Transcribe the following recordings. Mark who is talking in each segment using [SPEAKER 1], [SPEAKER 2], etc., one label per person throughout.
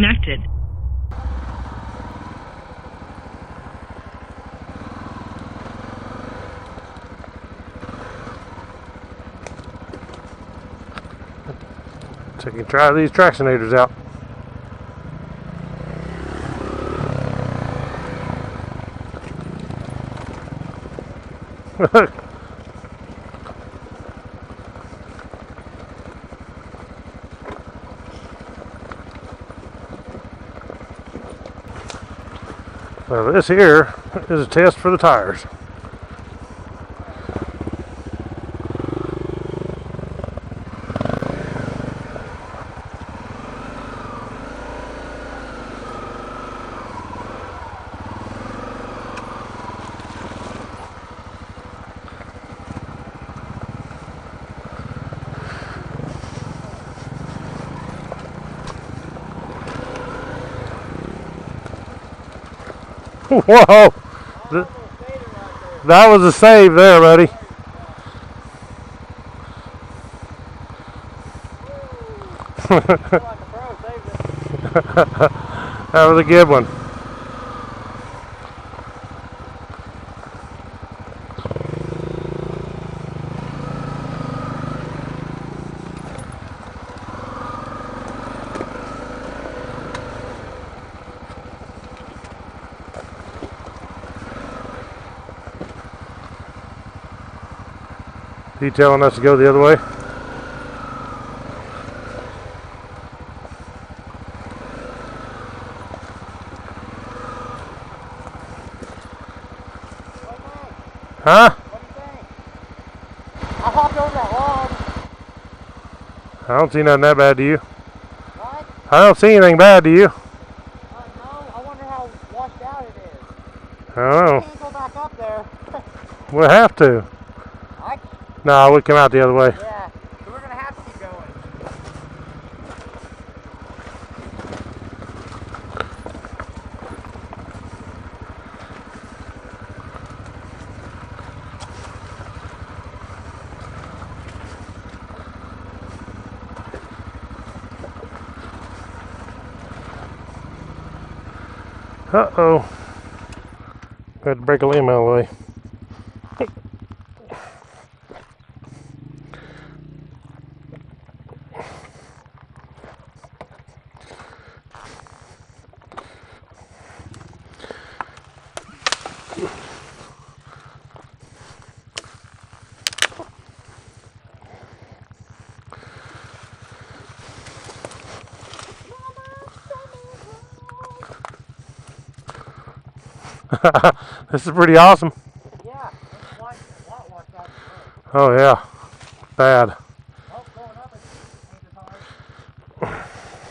[SPEAKER 1] disconnected.
[SPEAKER 2] So you can try these tractionators out. Well, this here is a test for the tires. Whoa! That was a save there, buddy. That was a good one. He telling us to go the other way? Huh?
[SPEAKER 3] What do you think? I hopped over that log.
[SPEAKER 2] I don't see nothing that bad to you.
[SPEAKER 3] What?
[SPEAKER 2] I don't see anything bad to you.
[SPEAKER 3] No, I wonder how washed out it is.
[SPEAKER 2] I don't know.
[SPEAKER 3] We can't go back up there.
[SPEAKER 2] We'll have to. No, we come out the other way.
[SPEAKER 3] Yeah, so we're going to have to keep going.
[SPEAKER 2] Uh-oh. Got to break a limb out of the way. This is pretty awesome.
[SPEAKER 3] Yeah, that's a lot washed out.
[SPEAKER 2] Oh yeah, bad.
[SPEAKER 3] Oh, going up ain't as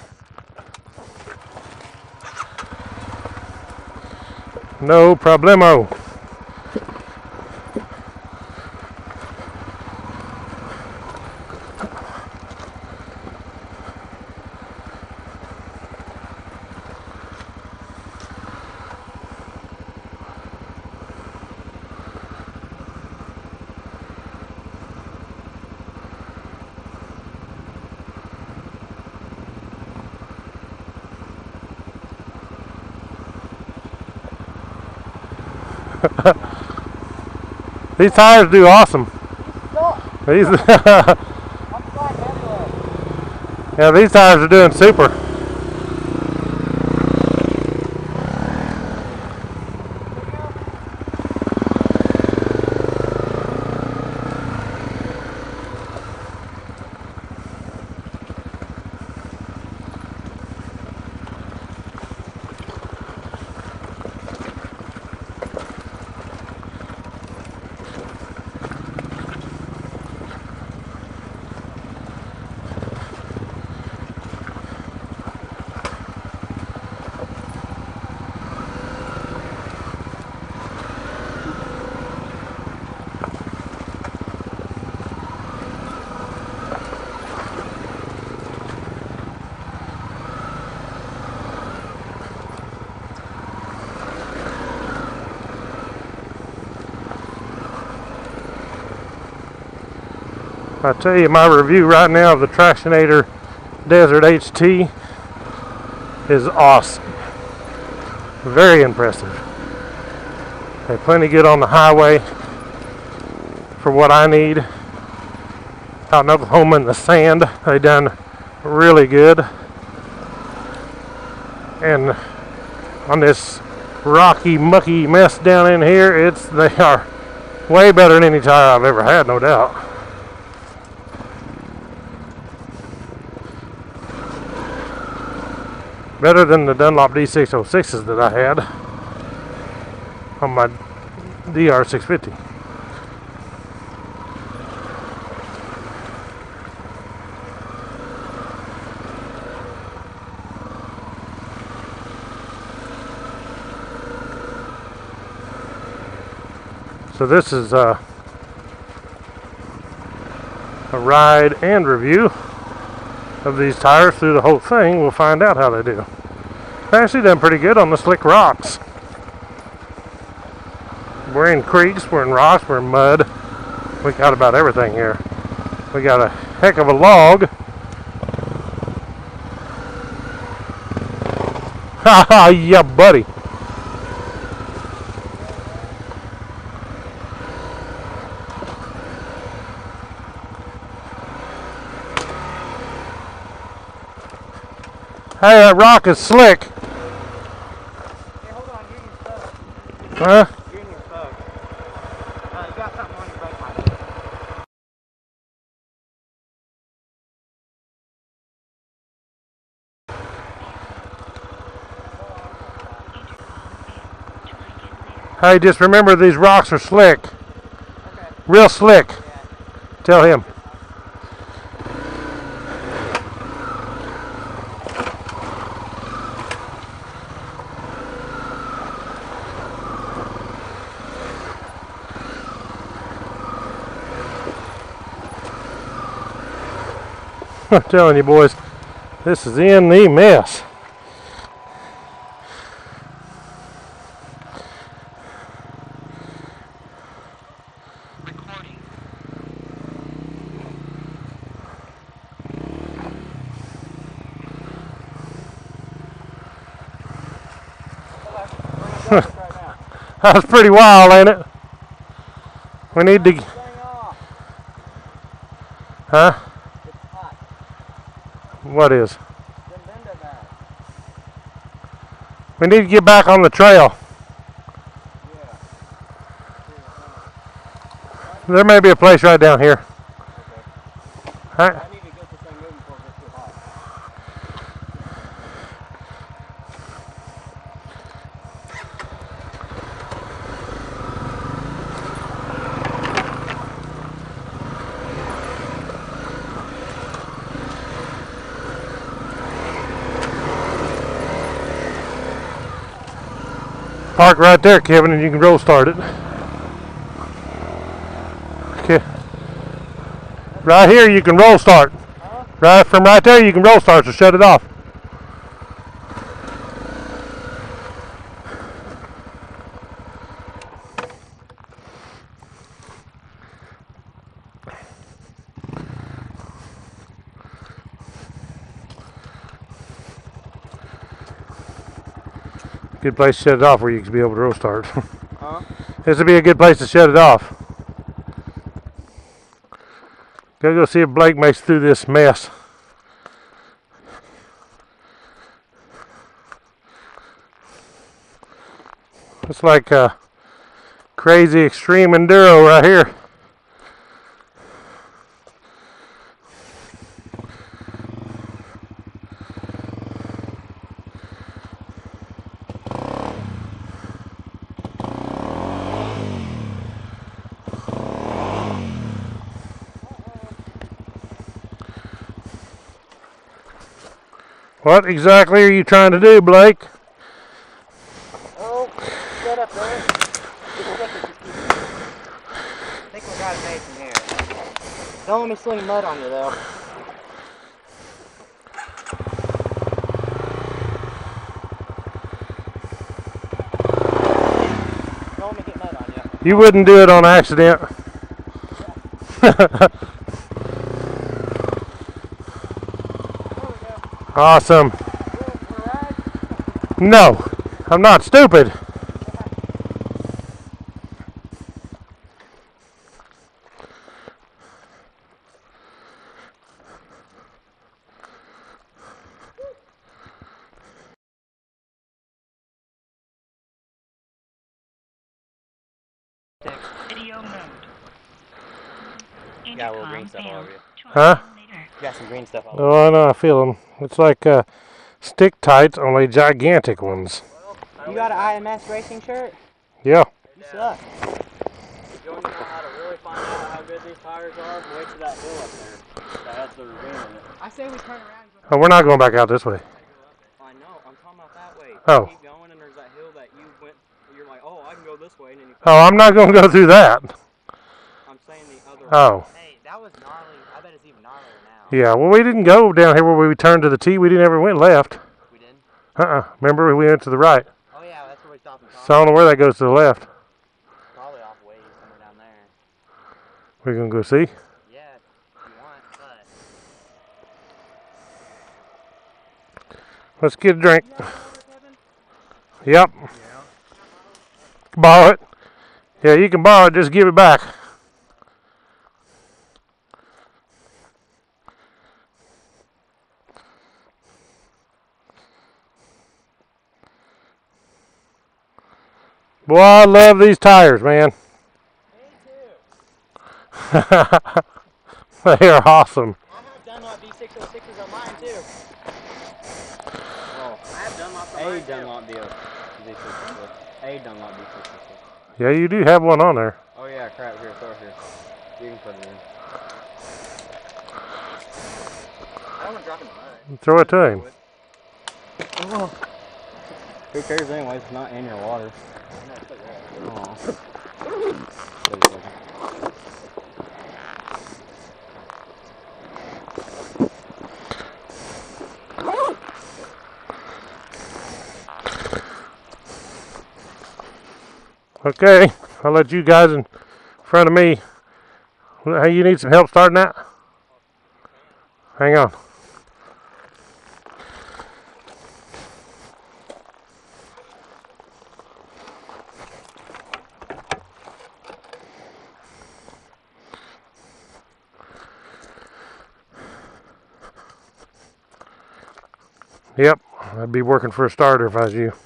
[SPEAKER 3] hard.
[SPEAKER 2] No problemo. These tires do awesome. These yeah, these tires are doing super. I tell you, my review right now of the Tractionator Desert HT is awesome. Very impressive. They're plenty good on the highway for what I need. Out in Oklahoma in the sand, they done really good. And on this rocky, mucky mess down in here, they are way better than any tire I've ever had, no doubt. Better than the Dunlop D606s that I had on my DR650. So this is a ride and review of these tires through the whole thing. We'll find out how they do. They're actually done pretty good on the slick rocks. We're in creeks, we're in rocks, we're in mud. We got about everything here. We got a heck of a log. Ha ha, yeah, buddy. Hey, that rock is slick.
[SPEAKER 3] Hey, hold on, you're in your stuff.
[SPEAKER 2] Huh?
[SPEAKER 3] You're in your stuff. You got something on your brake light.
[SPEAKER 2] Hey, just remember these rocks are slick.
[SPEAKER 3] Okay.
[SPEAKER 2] Real slick.
[SPEAKER 3] Yeah.
[SPEAKER 2] Tell him. I'm telling you boys, this is in the mess.
[SPEAKER 1] Recording.
[SPEAKER 2] That was pretty wild, ain't it? We need to... Huh? What is? We need to get back on the trail. There may be a place right down here. Huh?
[SPEAKER 3] I need to get this thing moving before it gets too hot.
[SPEAKER 2] Park right there, Kevin, and you can roll start it. Okay. Right here you can roll start. Right from right there you can roll start, so shut it off. Good place to shut it off where you can be able to roll start.
[SPEAKER 3] Huh?
[SPEAKER 2] This would be a good place to shut it off. Gotta go see if Blake makes it through this mess. It's like a crazy extreme enduro right here. What exactly are you trying to do, Blake?
[SPEAKER 3] Oh, shut up there. I think we got it made from here. Don't let me sling mud on you, though. Don't let me get mud on you.
[SPEAKER 2] You wouldn't do it on accident.
[SPEAKER 3] There we go.
[SPEAKER 2] Awesome.
[SPEAKER 3] We're riding.
[SPEAKER 2] No, I'm not stupid.
[SPEAKER 1] Video mode.
[SPEAKER 3] Got a little green stuff all over you.
[SPEAKER 2] Huh?
[SPEAKER 3] You got some green stuff all over
[SPEAKER 2] Oh, I know, I feel them. It's like stick tights, only gigantic ones.
[SPEAKER 3] you. You got an IMS racing shirt?
[SPEAKER 2] Yeah.
[SPEAKER 3] You suck.
[SPEAKER 4] If you want to know how to really find out how good these tires are, wait to that hill up there. That has the ravine in it.
[SPEAKER 3] I say we turn around.
[SPEAKER 2] Oh, we're not going back out this way.
[SPEAKER 4] I know, I'm talking about that way.
[SPEAKER 2] Oh.
[SPEAKER 4] Keep going and there's that hill that you went, you're like, oh, I can go this way. And then you
[SPEAKER 2] Oh, I'm not going to go through that.
[SPEAKER 4] I'm saying the other way.
[SPEAKER 2] Oh.
[SPEAKER 3] Hey, that was gnarly. I bet it's even gnarlier now.
[SPEAKER 2] Yeah, well, we didn't go down here where we turned to the T. We didn't ever went left.
[SPEAKER 3] We didn't?
[SPEAKER 2] Remember, we went to the right.
[SPEAKER 3] Oh yeah, that's where we stopped and talked.
[SPEAKER 2] So I don't know where that goes to the left.
[SPEAKER 3] Probably off way somewhere down there.
[SPEAKER 2] We're going to go see.
[SPEAKER 3] Yeah, if you want, but...
[SPEAKER 2] Let's get a drink.
[SPEAKER 3] You got one over, Kevin?
[SPEAKER 2] Yep.
[SPEAKER 4] Yeah.
[SPEAKER 2] Borrow it. Yeah, you can borrow it. Just give it back. Boy, I love these tires, man.
[SPEAKER 3] Me too.
[SPEAKER 2] They are awesome.
[SPEAKER 3] I have Dunlop D606s on mine too.
[SPEAKER 4] Oh,
[SPEAKER 3] I have Dunlop on
[SPEAKER 4] A
[SPEAKER 3] mine too.
[SPEAKER 4] Dunlop D606. A Dunlop D606.
[SPEAKER 2] Yeah, you do have one on there.
[SPEAKER 4] Oh yeah, crap, here, throw it here. You can put it in.
[SPEAKER 3] I don't want to drop in the mud.
[SPEAKER 2] Throw it to him.
[SPEAKER 4] Oh. Who cares anyway, it's not in your water.
[SPEAKER 3] No, it's like that.
[SPEAKER 4] Oh.
[SPEAKER 2] Okay, I'll let you guys in front of me. Hey, you need some help starting that? Hang on. Yep, I'd be working for a starter if I was you.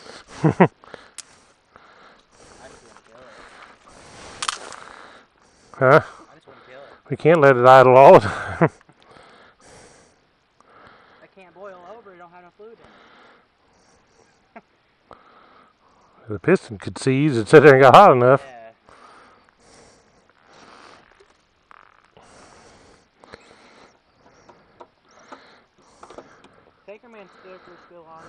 [SPEAKER 2] Huh?
[SPEAKER 3] I just want to kill it.
[SPEAKER 2] We can't let it idle all the time.
[SPEAKER 3] I can't boil over, you don't have no fluid in it.
[SPEAKER 2] The piston could seize and sit there and got hot enough.
[SPEAKER 3] Yeah. Tankerman sticker's still on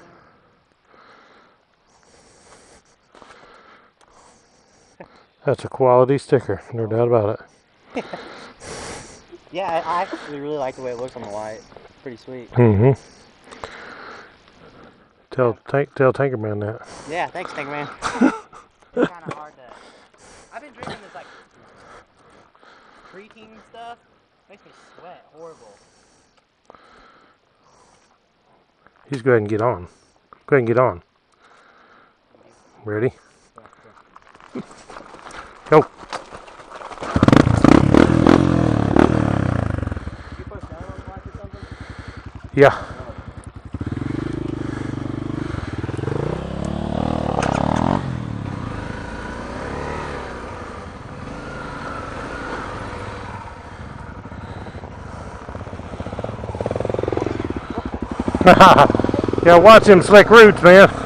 [SPEAKER 3] there.
[SPEAKER 2] That's a quality sticker, no doubt about it.
[SPEAKER 3] Yeah, I actually really like the way it looks on the white. It's pretty sweet.
[SPEAKER 2] Mm-hmm. Tell Tankerman that.
[SPEAKER 3] Yeah, thanks, Tankerman. It's kind of hard to... I've been drinking this, like, creatine stuff. Makes me sweat horrible.
[SPEAKER 2] He's go ahead and get on. Go ahead and get on. Ready? Go.
[SPEAKER 3] You put down on the bike or something?
[SPEAKER 2] Yeah. Yeah, watch them slick roots, man.